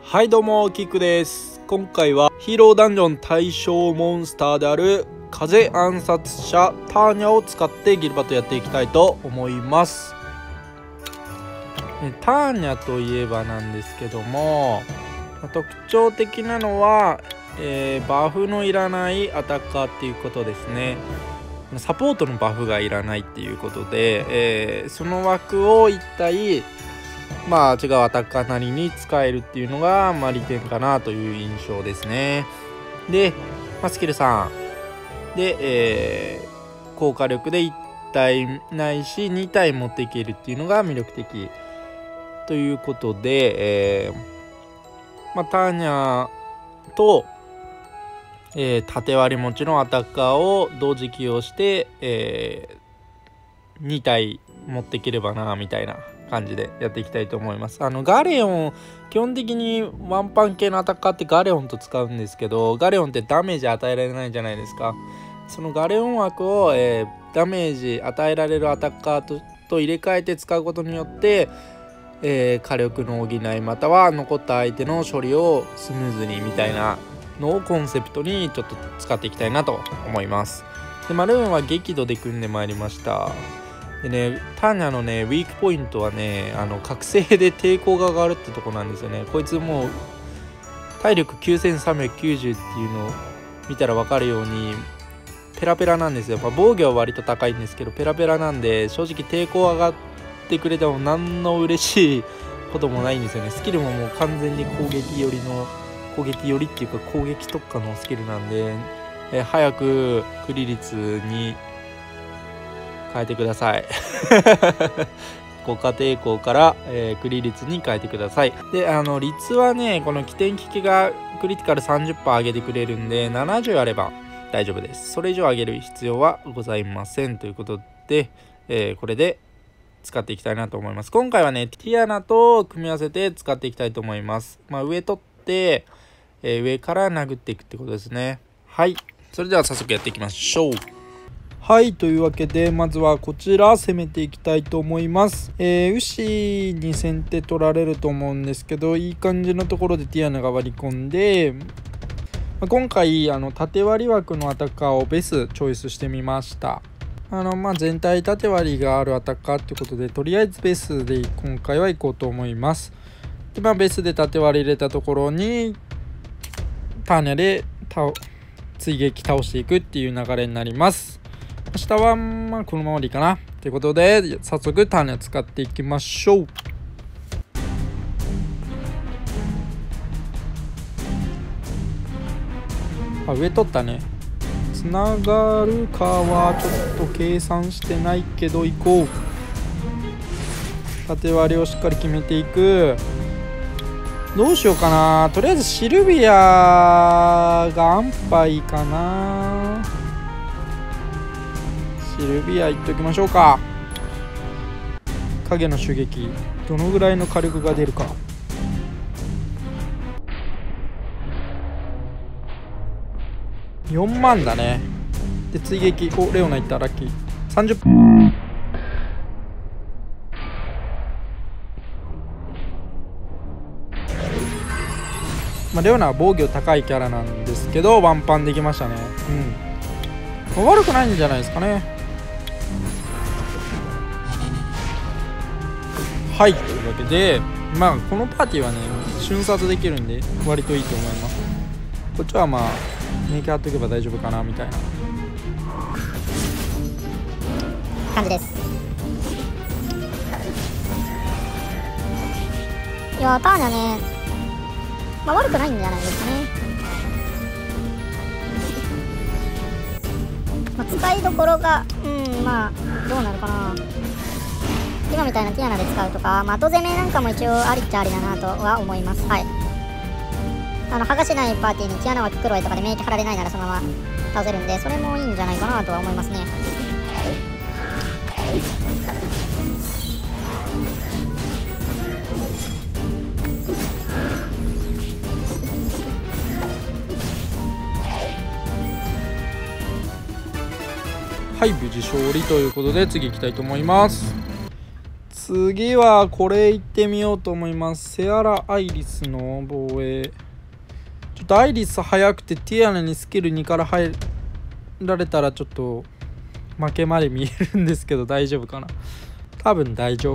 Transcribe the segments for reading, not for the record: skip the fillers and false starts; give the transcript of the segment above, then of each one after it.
はいどうもキックです。今回はヒーローダンジョン対象モンスターである風暗殺者ターニャを使ってギルバトやっていきたいと思います。ターニャといえばなんですけども、特徴的なのは、バフのいらないアタッカーっていうことですね。サポートのバフがいらないっていうことで、その枠を一体違うアタッカーなりに使えるっていうのが、利点かなという印象ですね。で、スキル3で、効果力で1体ないし2体持っていけるっていうのが魅力的ということで、ターニャと、縦割り持ちのアタッカーを同時起用して、2体持っていければなみたいな感じでやっていきたいと思います。ガレオン、基本的にワンパン系のアタッカーってガレオンと使うんですけど、ガレオンってダメージ与えられないじゃないですか。そのガレオン枠を、ダメージ与えられるアタッカーと入れ替えて使うことによって、火力の補いまたは残った相手の処理をスムーズにみたいなのをコンセプトにちょっと使っていきたいなと思います。でマルーンは激怒で組んでまいりました。でね、ターニャのねウィークポイントはね、覚醒で抵抗が上がるってとこなんですよね。こいつもう体力9390っていうのを見たら分かるようにペラペラなんですよ。防御は割と高いんですけどペラペラなんで、正直抵抗上がってくれても何の嬉しいこともないんですよね。スキルももう完全に攻撃寄りっていうか攻撃特化のスキルなんで、早くクリ率に変えてください効果抵抗から、クリ率に変えてください。で率はね、この起点機器がクリティカル 30% 上げてくれるんで70あれば大丈夫です。それ以上上げる必要はございませんということで、これで使っていきたいなと思います。今回はねティアナと組み合わせて使っていきたいと思います。上取って、上から殴っていくってことですね。はい、それでは早速やっていきましょう。はい、というわけでまずはこちら攻めていきたいと思います。牛に先手取られると思うんですけど、いい感じのところでティアナが割り込んで、今回縦割り枠のアタッカーをベスチョイスしてみました。全体縦割りがあるアタッカーってことで、とりあえずベスで今回は行こうと思います。でベスで縦割り入れたところにターニャで追撃倒していくっていう流れになります。下はこのままでいいかなということで、早速ターニャ使っていきましょう。上取ったね。つながるかはちょっと計算してないけど行こう。縦割りをしっかり決めていく。どうしようかな。とりあえずシルビアが安牌かな。シルビアいっときましょうか。影の襲撃どのぐらいの火力が出るか。4万だね。で追撃、レオナいった、ラッキー。30分。レオナは防御高いキャラなんですけどワンパンできましたね。悪くないんじゃないですかね。はい、というわけでこのパーティーはね瞬殺できるんで割といいと思います。こっちはメーキャー貼っとけば大丈夫かなみたいな感じです。いやターニャね、悪くないんじゃないですかね。使いどころがどうなるかな。今みたいなティアナで使うとか、後攻めなんかも一応ありっちゃありだなとは思います。はい、剥がしないパーティーにティアナ枠黒いとかで免疫張られないならそのまま倒せるんで、それもいいんじゃないかなとは思いますね。 はい、無事勝利ということで次行きたいと思います。 次はこれいってみようと思います。セアラ・アイリスの防衛。ちょっとアイリス速くてティアナにスキル2から入られたらちょっと負けまで見えるんですけど、大丈夫かな。多分大丈夫。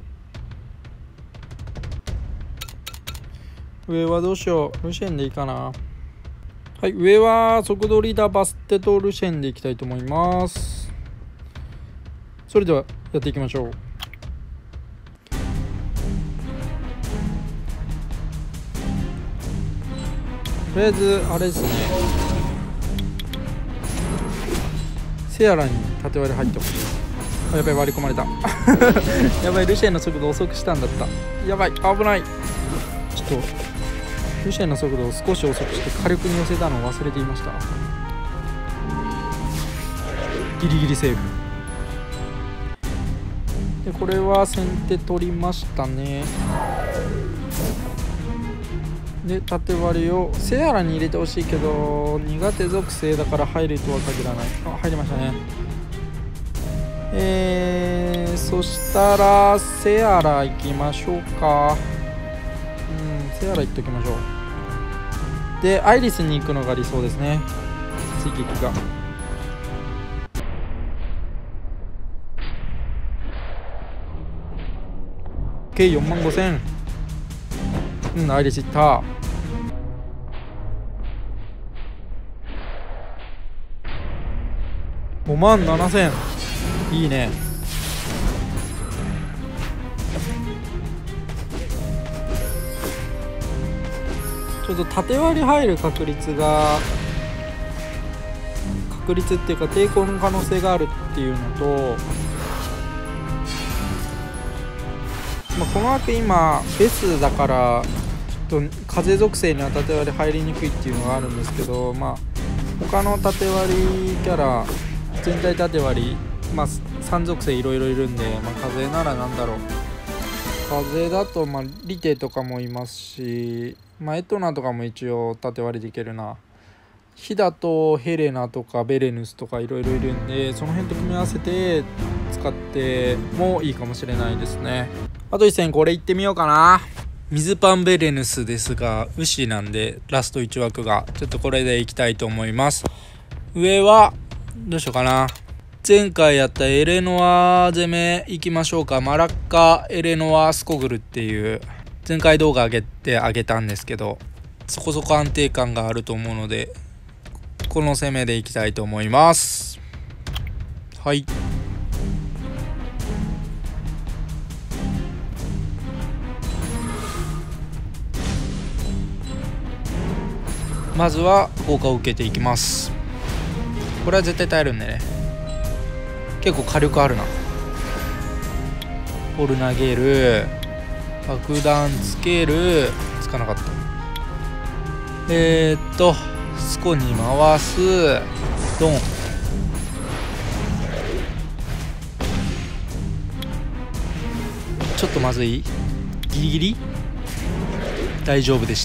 上はどうしよう。ルシェンでいいかな。はい、上は速度リーダーバステとルシェンでいきたいと思います。それではやっていきましょう。とりあえずあれですね、セアラに縦割り入ってほしい。あ、やばい、割り込まれたやばい、ルシェンの速度遅くしたんだった。やばい、危ない。ちょっとルシェンの速度を少し遅くして火力に寄せたのを忘れていました。ギリギリセーフで、これは先手取りましたね。で、縦割りをセアラに入れてほしいけど苦手属性だから入るとは限らない。あ、入りましたね。そしたらセアラ行きましょうか。セアラ行っときましょう。で、アイリスに行くのが理想ですね、追撃が。計45000。アイリス行った。57000。いいね。ちょっと縦割り入る確率っていうか抵抗の可能性があるっていうのと、この枠今ベスだからちょっと風属性には縦割り入りにくいっていうのがあるんですけど、他の縦割りキャラ全体縦割り、3属性いろいろいるんで、風ならなんだろう、風だとリテとかもいますし、エトナとかも一応縦割りでいけるな。火だとヘレナとかベレヌスとかいろいろいるんで、その辺と組み合わせて使ってもいいかもしれないですね。あと1戦これいってみようかな。水パンベレヌスですがウシなんでラスト1枠がちょっとこれでいきたいと思います。上はどうしようかな。前回やったエレノア攻めいきましょうか。マラッカエレノアスコグルっていう前回動画上げたんですけど、そこそこ安定感があると思うのでこの攻めでいきたいと思います。はい、まずは効果を受けていきます。これは絶対耐えるんでね。結構火力あるな。ボール投げる、爆弾つける、つかなかった。スコに回す、ドン。ちょっとまずい。ギリギリ大丈夫でした。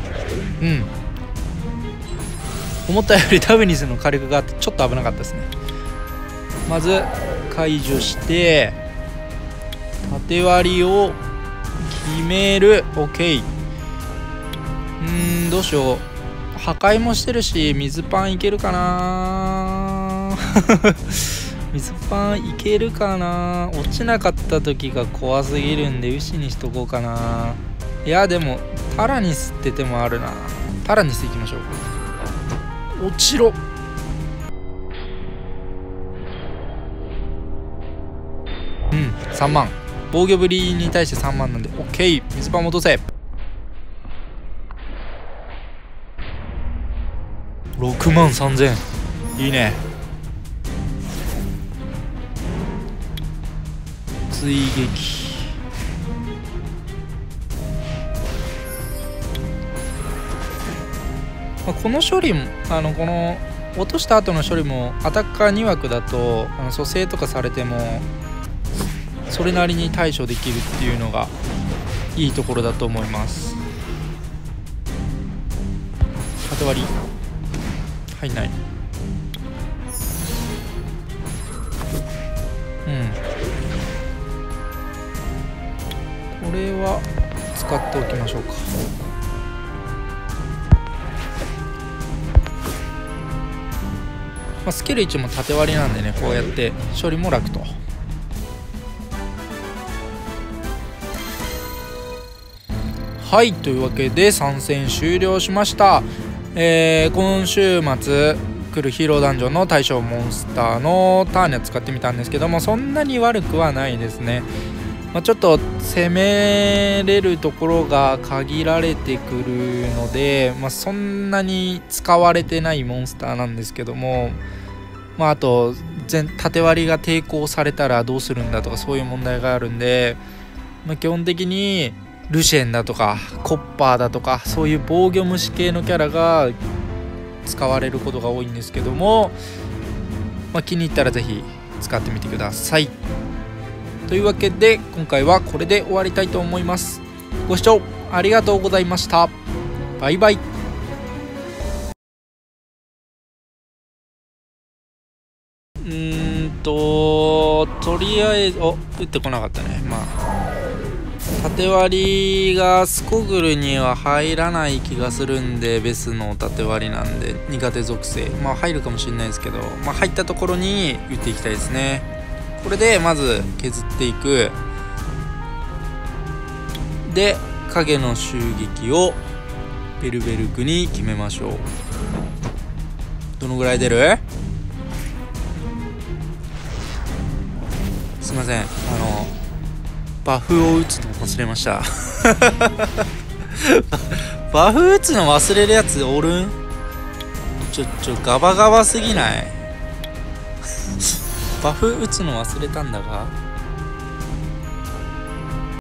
思ったよりダブニスの火力があってちょっと危なかったですね。まず解除して縦割りを決める。 OK。 どうしよう。破壊もしてるし水パンいけるかな水パンいけるかな。落ちなかった時が怖すぎるんでウシにしとこうかな。いやでもタラニスって手もあるな。タラニスいきましょう。落ちろ。3万。防御ぶりに対して3万なんで OK。 水パン戻せ。6万3000。いいね。追撃。この処理もこの落とした後の処理もアタッカー2枠だと蘇生とかされてもそれなりに対処できるっていうのがいいところだと思います。縦割り入んない。 れは使っておきましょうか。スキル1も縦割りなんでね、こうやって処理も楽と。はい、というわけで参戦終了しました。今週末来るヒーローダンジョンの対象モンスターのターニャ使ってみたんですけども、そんなに悪くはないですね。ちょっと攻めれるところが限られてくるので、そんなに使われてないモンスターなんですけども、あと縦割りが抵抗されたらどうするんだとか、そういう問題があるんで、基本的にルシェンだとかコッパーだとか、そういう防御虫系のキャラが使われることが多いんですけども、気に入ったらぜひ使ってみてください。というわけで今回はこれで終わりたいと思います。ご視聴ありがとうございました。バイバイ。とりあえず打ってこなかったね。縦割りがスコグルには入らない気がするんで、ベスの縦割りなんで苦手属性入るかもしれないですけど、入ったところに打っていきたいですね。これでまず削っていく。で影の襲撃をベルベルクに決めましょう。どのぐらい出る？すいません、バフを打つの忘れましたバフ打つの忘れるやつおるん？ガバガバすぎないバフ打つの忘れたんだが